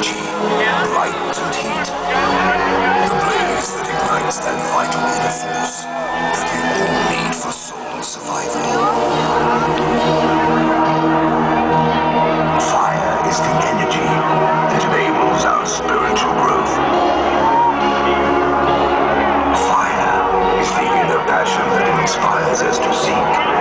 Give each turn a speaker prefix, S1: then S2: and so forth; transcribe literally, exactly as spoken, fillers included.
S1: energy, light and heat. The blaze that ignites that vital inner force that we all need for soul survival. Fire is the energy that enables our spiritual growth. Fire is the inner passion that inspires us to seek